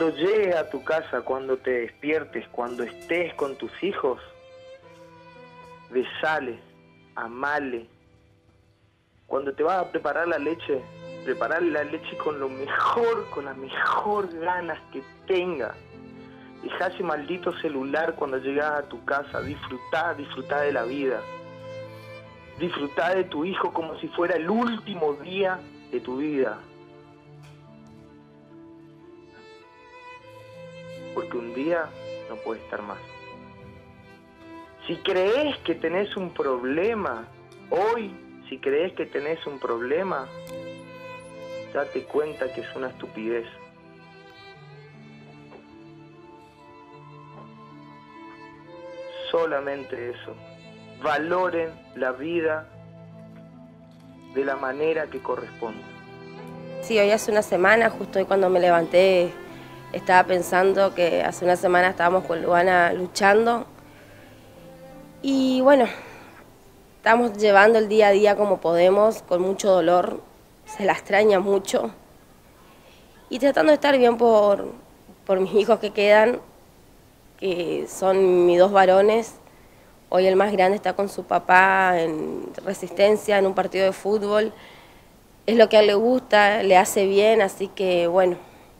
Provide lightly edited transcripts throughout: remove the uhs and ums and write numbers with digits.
cuando llegues a tu casa, cuando te despiertes, cuando estés con tus hijos, besale, amale. Cuando te vas a preparar la leche, prepararle la leche con lo mejor, con las mejor ganas que tenga. Dejá ese maldito celular cuando llegas a tu casa, disfrutá de la vida. Disfrutá de tu hijo como si fuera el último día de tu vida. Porque un día no puede estar más. Si crees que tenés un problema, hoy, si crees que tenés un problema, date cuenta que es una estupidez. Solamente eso. Valoren la vida de la manera que corresponde. Sí, hoy hace una semana, justo hoy cuando me levanté, estaba pensando que hace una semana estábamos con Luana luchando. Y bueno, estamos llevando el día a día como podemos, con mucho dolor, se la extraña mucho. Y tratando de estar bien por mis hijos que quedan, que son mis dos varones. Hoy el más grande está con su papá en Resistencia, en un partido de fútbol. Es lo que a él le gusta, le hace bien, así que bueno.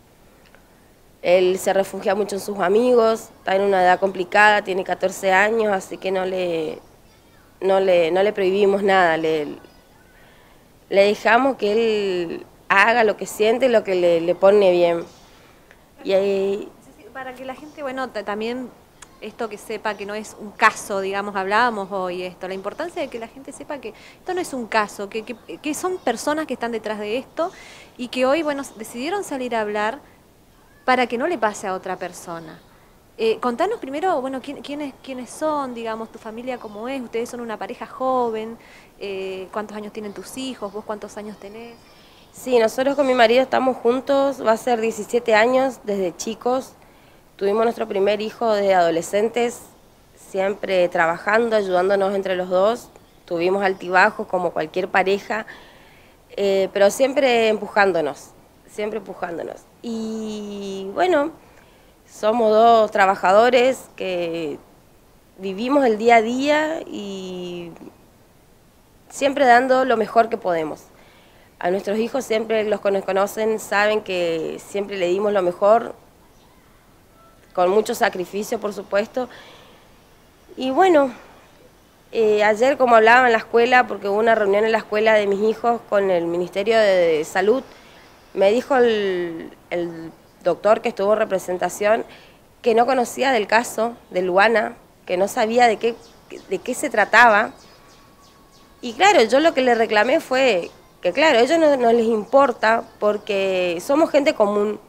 Él se refugia mucho en sus amigos, está en una edad complicada, tiene 14 años, así que no le prohibimos nada. Le dejamos que él haga lo que siente, lo que le pone bien. Y ahí... Para que la gente, bueno, también esto que sepa que no es un caso, digamos, hablábamos hoy esto, la importancia de que la gente sepa que esto no es un caso, que son personas que están detrás de esto y que hoy, bueno, decidieron salir a hablar para que no le pase a otra persona. Contanos primero, bueno, quiénes son, digamos, tu familia cómo es, ustedes son una pareja joven, cuántos años tienen tus hijos, vos cuántos años tenés. Sí, nosotros con mi marido estamos juntos, va a ser 17 años desde chicos. Tuvimos nuestro primer hijo de adolescentes, siempre trabajando, ayudándonos entre los dos. Tuvimos altibajos como cualquier pareja, pero siempre empujándonos, Y bueno, somos dos trabajadores que vivimos el día a día y siempre dando lo mejor que podemos. A nuestros hijos siempre, los que nos conocen, saben que siempre le dimos lo mejor, con mucho sacrificio, por supuesto. Y bueno, ayer, como hablaba en la escuela, porque hubo una reunión en la escuela de mis hijos con el Ministerio de Salud, me dijo el doctor que estuvo en representación que no conocía del caso de Luana, que no sabía de qué se trataba. Y claro, yo lo que le reclamé fue que claro, a ellos no les importa porque somos gente común.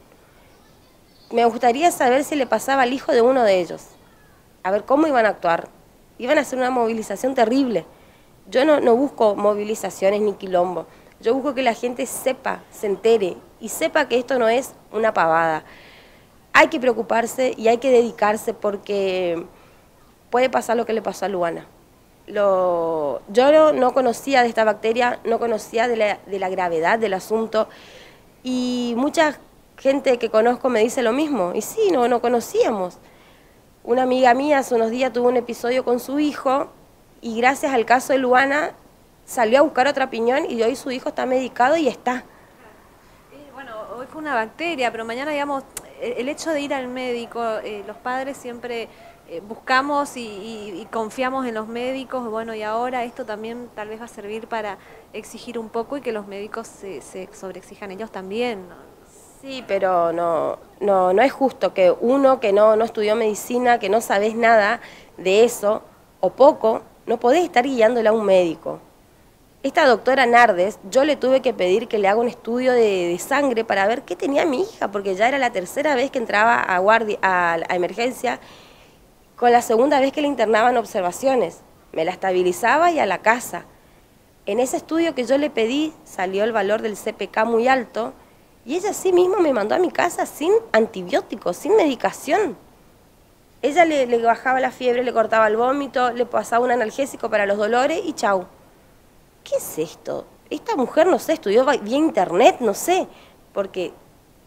Me gustaría saber si le pasaba al hijo de uno de ellos. A ver cómo iban a actuar. Iban a hacer una movilización terrible. Yo no busco movilizaciones ni quilombo. Yo busco que la gente sepa, se entere y sepa que esto no es una pavada. Hay que preocuparse y hay que dedicarse porque puede pasar lo que le pasó a Luana. Yo no conocía de esta bacteria, no conocía de la gravedad del asunto y mucha gente que conozco me dice lo mismo. Y sí, no conocíamos. Una amiga mía hace unos días tuvo un episodio con su hijo y gracias al caso de Luana salió a buscar otra opinión y hoy su hijo está medicado y está. Bueno, hoy fue una bacteria, pero mañana, digamos, el hecho de ir al médico, los padres siempre buscamos y confiamos en los médicos, bueno, y ahora esto también tal vez va a servir para exigir un poco y que los médicos se sobreexijan ellos también, ¿no? Sí, pero no es justo que uno que no estudió medicina, que no sabés nada de eso, o poco, no podés estar guiándole a un médico. Esta doctora Nardes, yo le tuve que pedir que le haga un estudio de sangre para ver qué tenía mi hija, porque ya era la tercera vez que entraba a emergencia, con la segunda vez que le internaban observaciones. Me la estabilizaba y a la casa. En ese estudio que yo le pedí salió el valor del CPK muy alto, y ella sí misma me mandó a mi casa sin antibióticos, sin medicación. Ella le bajaba la fiebre, le cortaba el vómito, le pasaba un analgésico para los dolores y chau. ¿Qué es esto? Esta mujer, no sé, estudió vía internet, no sé, porque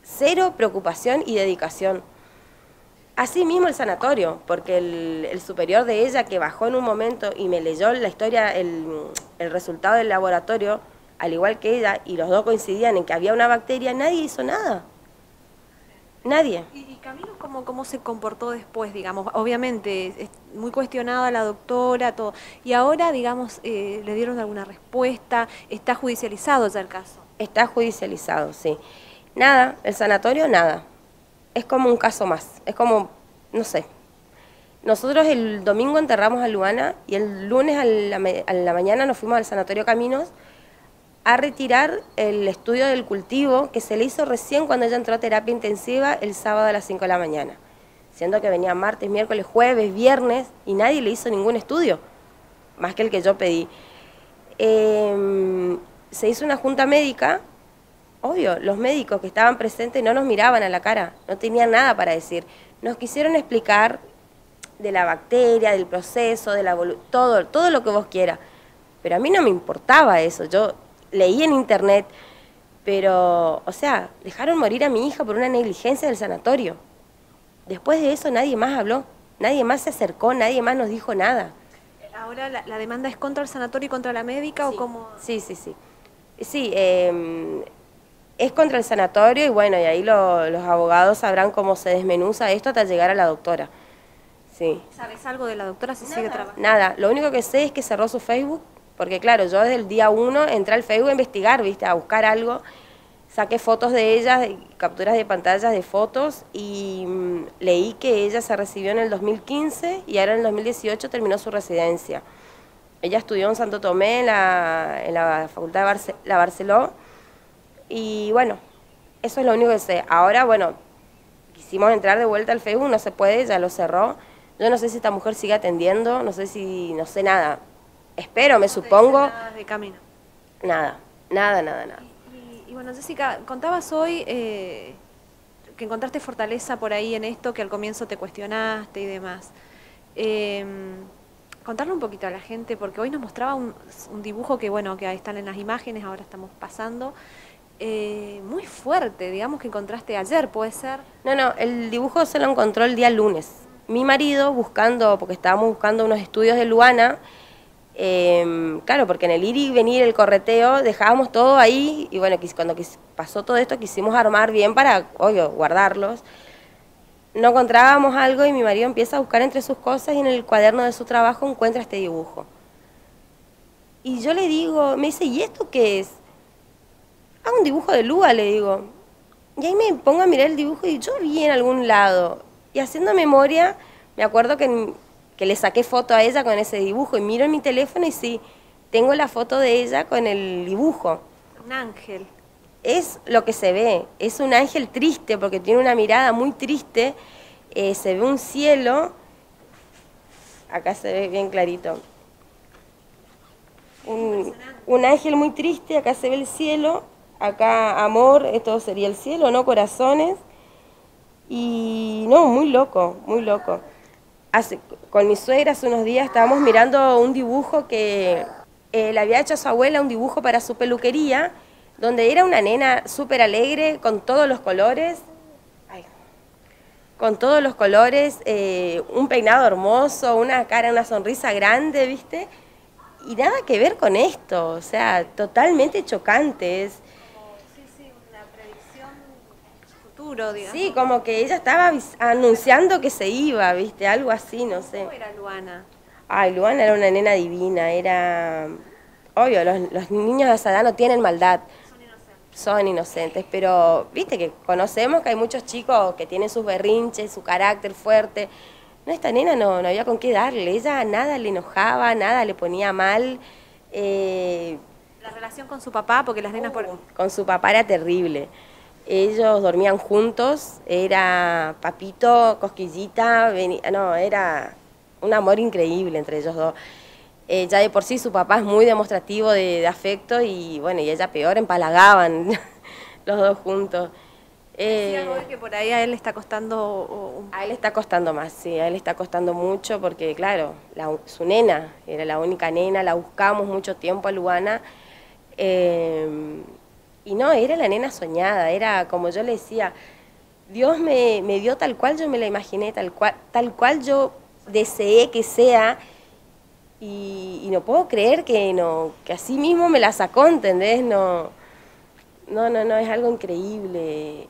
cero preocupación y dedicación. Así mismo el sanatorio, porque el superior de ella que bajó en un momento y me leyó la historia, el resultado del laboratorio, al igual que ella, y los dos coincidían en que había una bacteria, nadie hizo nada. Nadie. ¿Y Camilo cómo se comportó después, digamos? Obviamente, es muy cuestionada la doctora, todo. Y ahora, digamos, ¿le dieron alguna respuesta? ¿Está judicializado ya el caso? Está judicializado, sí. Nada, el sanatorio, nada. Es como un caso más, es como, no sé. Nosotros el domingo enterramos a Luana y el lunes a la mañana nos fuimos al Sanatorio Caminos a retirar el estudio del cultivo que se le hizo recién cuando ella entró a terapia intensiva el sábado a las 5 de la mañana. Siendo que venía martes, miércoles, jueves, viernes y nadie le hizo ningún estudio, más que el que yo pedí. Se hizo una junta médica. Obvio, los médicos que estaban presentes no nos miraban a la cara, no tenían nada para decir. Nos quisieron explicar de la bacteria, del proceso, de la todo lo que vos quieras. Pero a mí no me importaba eso. Yo leí en internet, pero, o sea, dejaron morir a mi hija por una negligencia del sanatorio. Después de eso nadie más habló, nadie más se acercó, nadie más nos dijo nada. ¿Ahora la demanda es contra el sanatorio y contra la médica Sí. o cómo? Sí. Sí, es contra el sanatorio y bueno, y ahí los abogados sabrán cómo se desmenuza esto hasta llegar a la doctora. Sí. ¿Sabes algo de la doctora si sigue trabajando? Nada, lo único que sé es que cerró su Facebook, porque claro, yo desde el día 1 entré al Facebook a investigar, ¿viste? A buscar algo, saqué fotos de ella, capturas de pantallas de fotos y leí que ella se recibió en el 2015 y ahora en el 2018 terminó su residencia. Ella estudió en Santo Tomé, en la Facultad de la Barceló. Y bueno, eso es lo único que sé. Ahora, bueno, quisimos entrar de vuelta al Facebook, no se puede, ya lo cerró. Yo no sé si esta mujer sigue atendiendo, no sé si, no sé nada. Espero, me supongo. Nada de Camino. Nada. Y bueno, Jessica, contabas hoy que encontraste fortaleza por ahí en esto, que al comienzo te cuestionaste y demás. Contarle un poquito a la gente, porque hoy nos mostraba un dibujo que, bueno, que ahí están en las imágenes, ahora estamos pasando. Muy fuerte, digamos, que encontraste ayer, ¿puede ser? No, el dibujo se lo encontró el día lunes. Mi marido buscando, porque estábamos buscando unos estudios de Luana, claro, porque en el ir y venir, el correteo, dejábamos todo ahí, y bueno, cuando pasó todo esto quisimos armar bien para, obvio, guardarlos. No encontrábamos algo y mi marido empieza a buscar entre sus cosas y en el cuaderno de su trabajo encuentra este dibujo. Y yo le digo, me dice, ¿y esto qué es? Ah, un dibujo de Lua, le digo. Y ahí me pongo a mirar el dibujo y yo vi en algún lado. Y haciendo memoria, me acuerdo que le saqué foto a ella con ese dibujo y miro en mi teléfono y sí, tengo la foto de ella con el dibujo. Un ángel. Es lo que se ve, es un ángel triste porque tiene una mirada muy triste, se ve un cielo, acá se ve bien clarito, un ángel muy triste, acá se ve el cielo, acá amor, esto sería el cielo, ¿no? Corazones, y no, muy loco, muy loco. Con mi suegra hace unos días estábamos mirando un dibujo que le había hecho a su abuela, un dibujo para su peluquería, donde era una nena súper alegre, con todos los colores, un peinado hermoso, una cara, una sonrisa grande, ¿viste? Y nada que ver con esto, o sea, totalmente chocante. Sí, una predicción futuro, digamos. Sí, como que ella estaba anunciando que se iba, ¿viste? Algo así, no sé. ¿Cómo era Luana? Ay, Luana era una nena divina, era... Obvio, los niños de esa edad no tienen maldad. Son inocentes, pero viste que conocemos que hay muchos chicos que tienen sus berrinches, su carácter fuerte. No, esta nena no había con qué darle, ella nada le enojaba, nada le ponía mal. La relación con su papá, porque las nenas Con su papá era terrible. Ellos dormían juntos, era papito, cosquillita, era un amor increíble entre ellos dos. Ya de por sí su papá es muy demostrativo de afecto y bueno, y ella peor, empalagaban los dos juntos. Decía hoy que por ahí a él le está costando... A él le está costando más, sí, a él le está costando mucho porque claro, su nena, era la única nena, la buscamos mucho tiempo a Luana. Y no, era la nena soñada, era como yo le decía, Dios me dio tal cual yo me la imaginé, tal cual yo deseé que sea, y no puedo creer que así mismo me la sacó, ¿entendés? No, es algo increíble.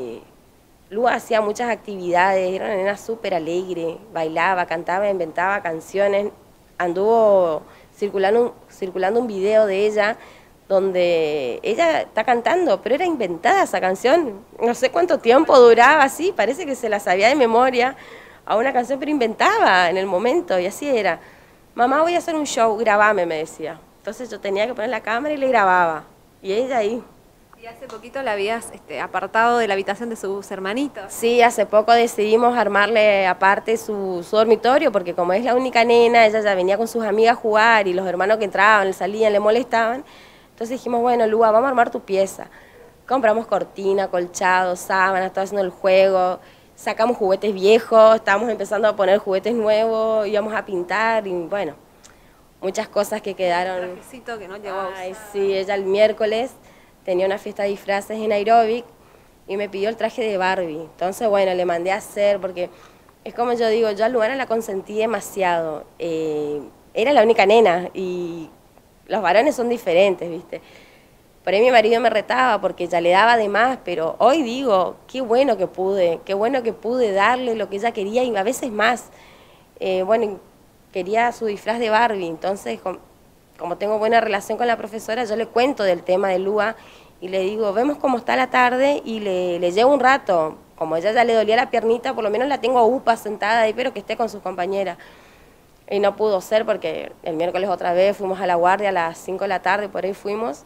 Lu hacía muchas actividades, era una nena súper alegre, bailaba, cantaba, inventaba canciones. Anduvo circulando un video de ella donde ella está cantando, pero era inventada esa canción. No sé cuánto tiempo duraba, así, parece que se la sabía de memoria a una canción, pero inventaba en el momento, y así era. Mamá, voy a hacer un show, grabame, me decía. Entonces yo tenía que poner la cámara y le grababa. Y ella ahí. Y hace poquito la habías apartado de la habitación de sus hermanitos. Sí, hace poco decidimos armarle aparte su dormitorio, porque como es la única nena, ella ya venía con sus amigas a jugar y los hermanos que entraban, salían, le molestaban. Entonces dijimos, bueno, Lua, vamos a armar tu pieza. Compramos cortina, colchado, sábanas, estaba haciendo el juego, sacamos juguetes viejos, estábamos empezando a poner juguetes nuevos, íbamos a pintar y bueno, muchas cosas que quedaron. Un trajecito que no llegó a usar. Ay, sí, ella el miércoles tenía una fiesta de disfraces en Aeróbic y me pidió el traje de Barbie. Entonces, bueno, le mandé a hacer porque es como yo digo, yo a Luana la consentí demasiado. Era la única nena y los varones son diferentes, ¿viste? Por ahí mi marido me retaba porque ya le daba de más, pero hoy digo, qué bueno que pude darle lo que ella quería y a veces más. Bueno, quería su disfraz de Barbie, entonces como tengo buena relación con la profesora, yo le cuento del tema de Lua y le digo, vemos cómo está la tarde y le llevo un rato. Como ella ya le dolía la piernita, por lo menos la tengo upa sentada ahí, pero que esté con sus compañeras. Y no pudo ser porque el miércoles otra vez fuimos a la guardia a las 5 de la tarde, por ahí fuimos.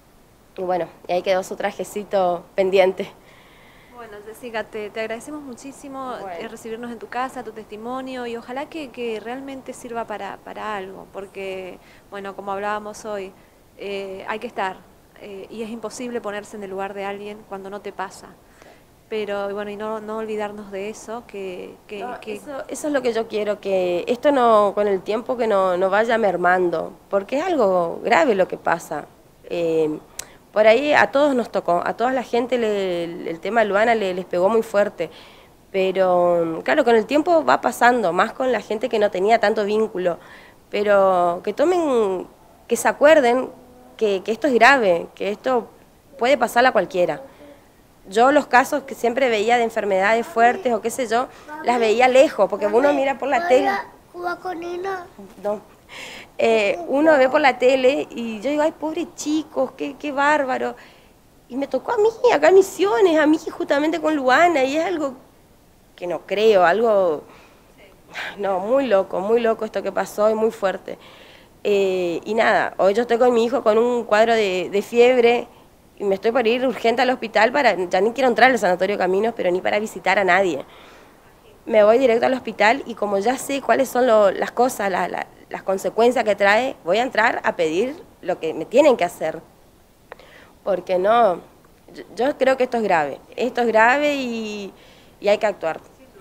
Y bueno, y ahí quedó su trajecito pendiente. Bueno, Jessica, te agradecemos muchísimo recibirnos en tu casa, tu testimonio, y ojalá que realmente sirva para algo, porque, bueno, como hablábamos hoy, hay que estar, y es imposible ponerse en el lugar de alguien cuando no te pasa. Pero bueno, y no olvidarnos de eso, Eso es lo que yo quiero, que esto no, con el tiempo que no vaya mermando, porque es algo grave lo que pasa. Por ahí a todos nos tocó, a toda la gente el tema de Luana les pegó muy fuerte, pero claro, con el tiempo va pasando, más con la gente que no tenía tanto vínculo, pero que se acuerden que esto es grave, que esto puede pasar a cualquiera. Yo los casos que siempre veía de enfermedades fuertes o qué sé yo, las veía lejos, porque uno mira por la tele. No. Uno ve por la tele y yo digo, ay, pobre chicos, qué bárbaro. Y me tocó a mí, acá en Misiones, a mí justamente con Luana, y es algo que no creo, algo, no, muy loco esto que pasó y muy fuerte. Y nada, hoy yo estoy con mi hijo con un cuadro de fiebre, y me estoy por ir urgente al hospital, ya ni quiero entrar al Sanatorio Caminos, pero ni para visitar a nadie. Me voy directo al hospital y como ya sé cuáles son las cosas, las consecuencias que trae, voy a entrar a pedir lo que me tienen que hacer. Porque no, yo creo que esto es grave y hay que actuar.